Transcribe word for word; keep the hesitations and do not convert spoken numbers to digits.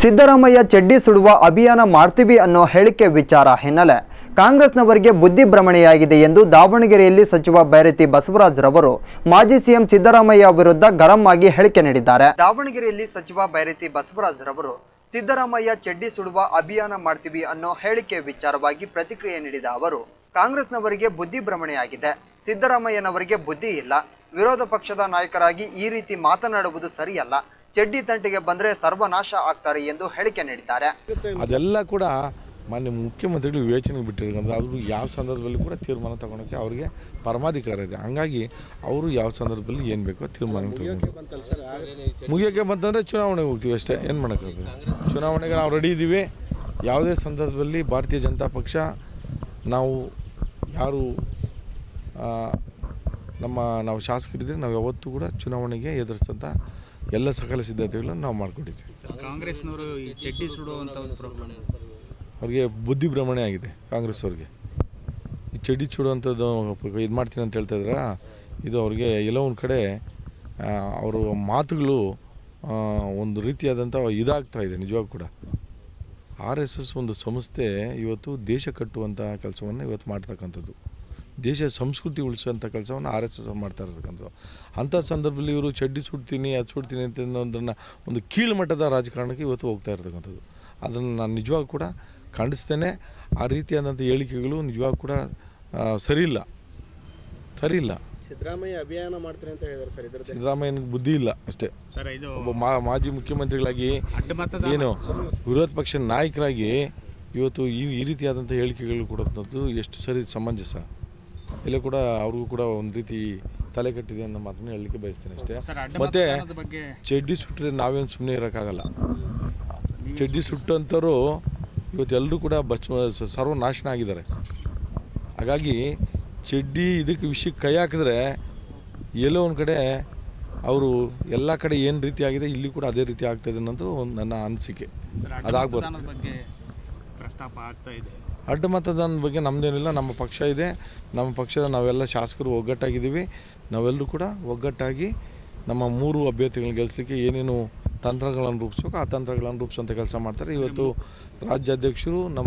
ಸಿದ್ದರಾಮಯ್ಯ ಚಡ್ಡಿ ಸುಡುವ ಅಭಿಯಾನ ಮಾಡ್ತೀವಿ ಅನ್ನೋ ಹೇಳಿಕೆ ವಿಚಾರ ಹಿನ್ನೆಲೆ ಕಾಂಗ್ರೆಸ್ನವರಿಗೆ ಬುದ್ಧಿ ಭ್ರಮಣೆಯಾಗಿದೆ ಎಂದು ದಾವಣಗೆರೆಯಲ್ಲಿ ಸಚಿವ ಬೈರತಿ ಬಸವರಾಜ್ ರವರು ಮಾಜಿ ಸಿಎಂ ಸಿದ್ದರಾಮಯ್ಯ ವಿರುದ್ಧ ಗರಂ ಆಗಿ ಹೇಳಿಕೆ ನೀಡಿದ್ದಾರೆ. ದಾವಣಗೆರೆಯಲ್ಲಿ ಸಚಿವ ಬೈರತಿ ಬಸವರಾಜ್ ರವರು ಸಿದ್ದರಾಮಯ್ಯ ಚಡ್ಡಿ ಸುಡುವ ಅಭಿಯಾನ ಮಾಡ್ತೀವಿ ಅನ್ನೋ ಹೇಳಿಕೆ ವಿಚಾರವಾಗಿ ಪ್ರತಿಕ್ರಿಯೆ ನೀಡಿದ ಅವರು, ಕಾಂಗ್ರೆಸ್ನವರಿಗೆ ಬುದ್ಧಿ ಭ್ರಮಣೆಯಾಗಿದೆ, ಸಿದ್ದರಾಮಯ್ಯನವರಿಗೆ ಬುದ್ಧಿ ಇಲ್ಲ, ವಿರೋಧ ಪಕ್ಷದ ನಾಯಕರಾಗಿ ಈ ರೀತಿ ಮಾತನಾಡುವುದು ಸರಿಯಲ್ಲ, ಚಡ್ಡಿ ತಂಟಿಗೆ ಬಂದರೆ ಸರ್ವನಾಶ ಆಗ್ತಾರೆ ಎಂದು ಹೇಳಿಕೆ ನೀಡಿದ್ದಾರೆ. ಅದೆಲ್ಲ ಕೂಡ ಮಾನ್ಯ ಮುಖ್ಯಮಂತ್ರಿಗಳು ವಿವೇಚನೆಗೆ ಬಿಟ್ಟಿರೋದ್ರಿಂದ ಅವರು ಯಾವ ಸಂದರ್ಭದಲ್ಲಿ ಕೂಡ ತೀರ್ಮಾನ ತಗೊಳಕ್ಕೆ ಅವರಿಗೆ ಪರಮಾಧಿಕಾರ ಇದೆ. ಹಂಗಾಗಿ ಅವರು ಯಾವ ಸಂದರ್ಭದಲ್ಲಿ ಏನು ಬೇಕೋ ತೀರ್ಮಾನ ತಗೊಂಡು ಮುಗಿಯೋಕ್ಕೆ ಬಂತಂದರೆ ಚುನಾವಣೆಗೆ ಹೋಗ್ತೀವಿ ಅಷ್ಟೇ. ಏನು ಮಾಡೋಕ್ಕಾಗ್ತದೆ? ಚುನಾವಣೆಗೆ ನಾವು ರೆಡಿ ಇದ್ದೀವಿ. ಯಾವುದೇ ಸಂದರ್ಭದಲ್ಲಿ ಭಾರತೀಯ ಜನತಾ ಪಕ್ಷ ನಾವು ಯಾರು ನಮ್ಮ ನಾವು ಶಾಸಕರಿದ್ದರೆ ನಾವು ಯಾವತ್ತೂ ಕೂಡ ಚುನಾವಣೆಗೆ ಎದುರಿಸಂಥ ಎಲ್ಲ ಸಕಲ ಸಿದ್ಧತೆಗಳನ್ನು ನಾವು ಮಾಡಿಕೊಂಡಿದ್ವಿ. ಕಾಂಗ್ರೆಸ್ನವರು ಈ ಚಡ್ಡಿ ಸುಡುವಂಥ ಒಂದು ಪ್ರಾಬ್ಲಮ್ ಅವ್ರಿಗೆ ಬುದ್ಧಿ ಭ್ರಮಣೆ ಆಗಿದೆ. ಕಾಂಗ್ರೆಸ್ ಅವ್ರಿಗೆ ಈ ಚಡ್ಡಿ ಸುಡುವಂಥದ್ದು ಇದು ಮಾಡ್ತೀನಿ ಅಂತ ಹೇಳ್ತಾ ಇದ್ರೆ ಇದು ಅವ್ರಿಗೆ ಎಲ್ಲೋ ಒಂದು ಕಡೆ ಅವರು ಮಾತುಗಳು ಒಂದು ರೀತಿಯಾದಂಥ ಇದಾಗ್ತಾ ಇದೆ. ನಿಜವಾಗ ಕೂಡ ಆರ್ ಎಸ್ ಎಸ್ ಒಂದು ಸಂಸ್ಥೆ ಇವತ್ತು ದೇಶ ಕಟ್ಟುವಂಥ ಕೆಲಸವನ್ನು ಇವತ್ತು ಮಾಡ್ತಕ್ಕಂಥದ್ದು, ದೇಶ ಸಂಸ್ಕೃತಿ ಉಳಿಸುವಂಥ ಕೆಲಸವನ್ನು ಆರ್ ಎಸ್ ಎಸ್ ಮಾಡ್ತಾ ಇರತಕ್ಕಂಥದ್ದು. ಅಂಥ ಸಂದರ್ಭದಲ್ಲಿ ಇವರು ಚಡ್ಡಿ ಸುಡ್ತೀನಿ ಅದು ಸುಡ್ತೀನಿ ಅಂತ ಅನ್ನೋದನ್ನು ಒಂದು ಕೀಳು ಮಟ್ಟದ ರಾಜಕಾರಣಕ್ಕೆ ಇವತ್ತು ಹೋಗ್ತಾ ಇರ್ತಕ್ಕಂಥದ್ದು. ಅದನ್ನು ನಾನು ನಿಜವಾಗ ಕೂಡ ಖಂಡಿಸ್ತೇನೆ. ಆ ರೀತಿಯಾದಂಥ ಹೇಳಿಕೆಗಳು ನಿಜವಾಗ ಕೂಡ ಸರಿಯಿಲ್ಲ ಸರಿಯಿಲ್ಲ ಸಿದ್ದರಾಮಯ್ಯ ಅಭಿಯಾನ ಮಾಡ್ತಾರೆ ಅಂತ ಹೇಳಿದ್ದಾರೆ ಸರ್. ಇದರ ಸಿದ್ದರಾಮಯ್ಯನಿಗೆ ಬುದ್ಧಿ ಇಲ್ಲ ಅಷ್ಟೇ. ಸರ್ ಇದು ಒಬ್ಬ ಮಾ ಮಾಜಿ ಮುಖ್ಯಮಂತ್ರಿಗಳಾಗಿ ಏನು ವಿರೋಧ ಪಕ್ಷ ನಾಯಕರಾಗಿ ಇವತ್ತು ಈ ಈ ರೀತಿಯಾದಂಥ ಹೇಳಿಕೆಗಳು ಕೊಡೋದು ಎಷ್ಟು ಸರಿ ಸಮಂಜಸ? ಇಲ್ಲೇ ಕೂಡ ಅವ್ರಿಗೂ ಕೂಡ ಒಂದು ರೀತಿ ತಲೆ ಕಟ್ಟಿದೆ ಅನ್ನೋ ಮಾತನ್ನು ಹೇಳಲಿಕ್ಕೆ ಬಯಸ್ತೇನೆ ಅಷ್ಟೇ. ಮತ್ತು ಚಡ್ಡಿ ಸುಟ್ಟರೆ ನಾವೇನು ಸುಮ್ಮನೆ ಇರೋಕ್ಕಾಗಲ್ಲ. ಚಡ್ಡಿ ಸುಟ್ಟಂಥವ್ರು ಇವತ್ತು ಎಲ್ಲರೂ ಕೂಡ ಬಚ್ ಸರ್ವನಾಶನ ಆಗಿದ್ದಾರೆ. ಹಾಗಾಗಿ ಚಡ್ಡಿ ಇದಕ್ಕೆ ವಿಷಯಕ್ಕೆ ಕೈ ಹಾಕಿದ್ರೆ ಎಲ್ಲೋ ಒಂದು ಕಡೆ ಅವರು ಎಲ್ಲ ಕಡೆ ಏನು ರೀತಿ ಆಗಿದೆ ಇಲ್ಲಿ ಕೂಡ ಅದೇ ರೀತಿ ಆಗ್ತಾಯಿದೆ ಅನ್ನೋದು ಒಂದು ನನ್ನ ಅನಿಸಿಕೆ. ಅದಾಗ್ಬೋದು. ಪ್ರಸ್ತಾಪ ಆಗ್ತಾ ಇದೆ. ಅಡ್ಡ ಮತದಾನದ ಬಗ್ಗೆ ನಮ್ಮದೇನಿಲ್ಲ. ನಮ್ಮ ಪಕ್ಷ ಇದೆ. ನಮ್ಮ ಪಕ್ಷದ ನಾವೆಲ್ಲ ಶಾಸಕರು ಒಗ್ಗಟ್ಟಾಗಿದ್ದೀವಿ. ನಾವೆಲ್ಲರೂ ಕೂಡ ಒಗ್ಗಟ್ಟಾಗಿ ನಮ್ಮ ಮೂರು ಅಭ್ಯರ್ಥಿಗಳನ್ನ ಗೆಲ್ಲಿಸಲಿಕ್ಕೆ ಏನೇನು ತಂತ್ರಗಳನ್ನು ರೂಪಿಸ್ಬೇಕು ಆ ತಂತ್ರಗಳನ್ನು ರೂಪಿಸುವಂಥ ಕೆಲಸ ಮಾಡ್ತಾರೆ. ಇವತ್ತು ರಾಜ್ಯಾಧ್ಯಕ್ಷರು ನಮ್ಮ